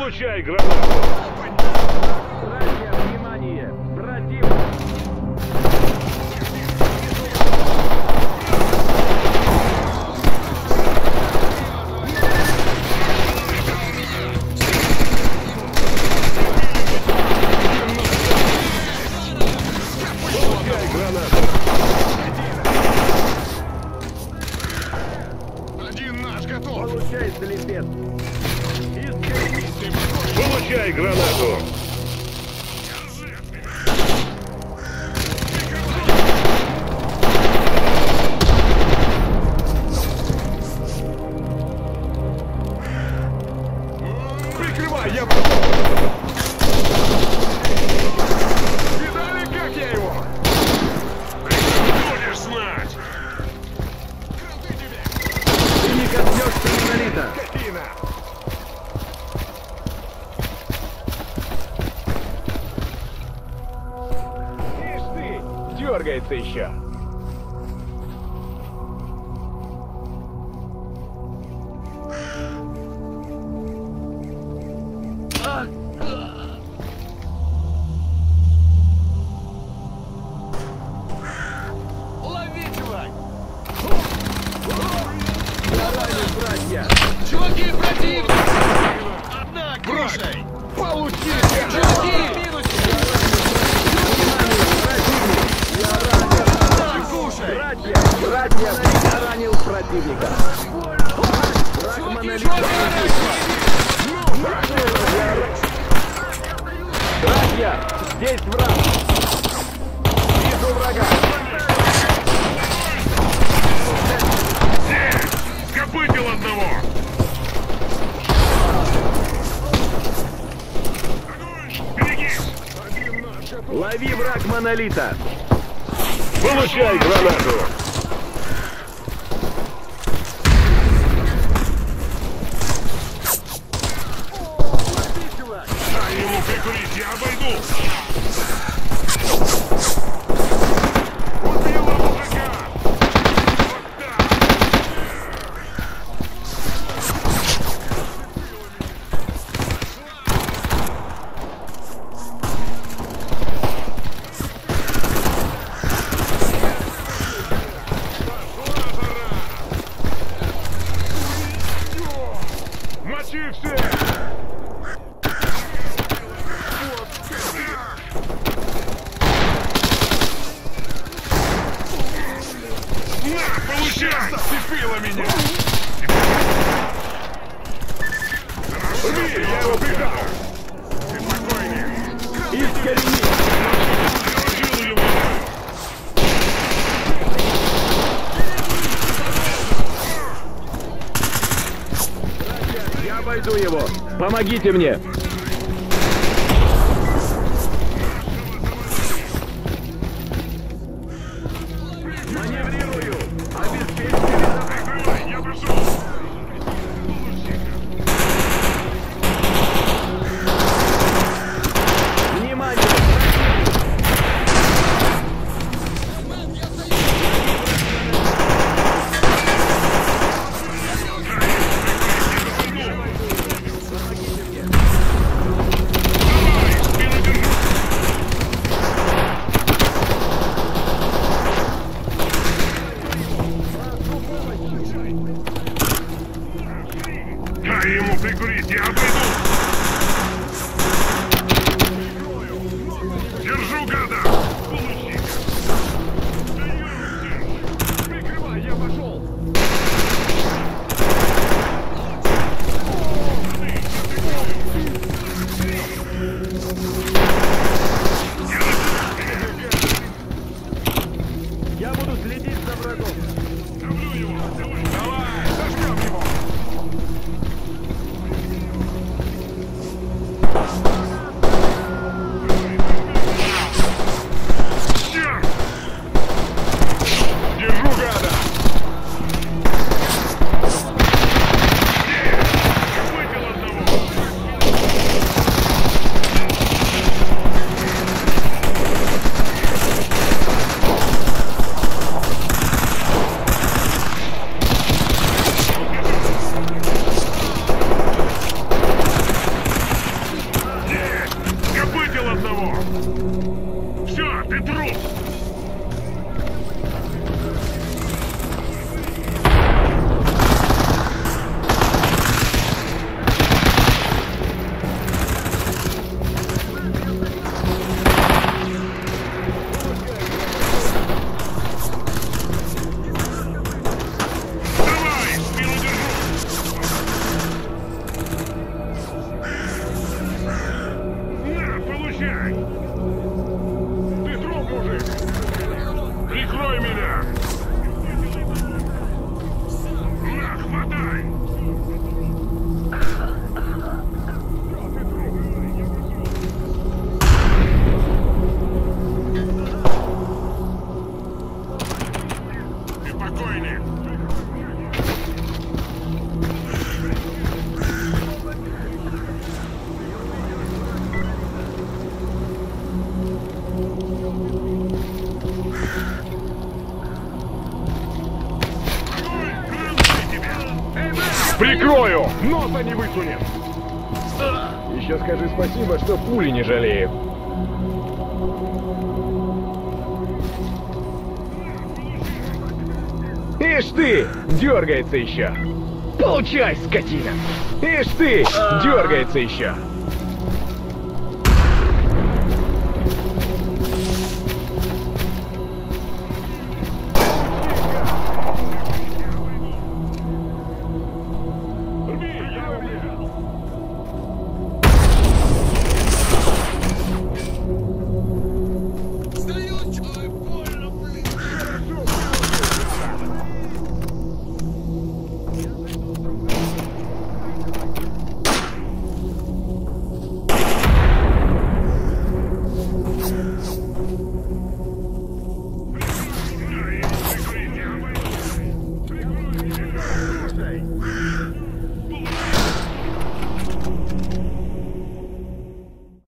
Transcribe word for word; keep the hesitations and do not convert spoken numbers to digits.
Получай гранату! Братья, внимание! Противник! Получай гранату! Один наш готов! Получай, слепец! Получай гранату! Прикрывай, я... Видали, как я его? Будешь знать! Ты не коснешься монолита! Скотина! Ишь ты! Дергается еще! Лови, чувак! Братья! Чуваки, противник! Одна, кушай! Получи! Чуваки, в минусе! Одна, кушай! Братья! Братья! Я ранил противника! Враг Чуваки, монолита! чуваки! Братья! Здесь враг! Вижу врага! Скопытил одного! Берегись! Лови враг монолита! Получай гранату! Дай ему прикурить, я обойду! Убил мужика! Вот так! Мочи всех! На, получай! Зацепила меня! Рви, я его прикрыл! Ты спокойнее! Искорени! Приложил его! Я обойду его! Помогите мне! Маневрирую! Обеспечьте безопасность! Прикрывай, я прошу! Внимание! Прикрой меня! На, хватай! Ты покойник! Прикрою! Носа не высунет! Еще скажи спасибо, что пули не жалеет. Ишь ты! Дергается еще! Получай, скотина! Ишь ты! Дергается еще! Сдаюсь! Ой, больно, блин!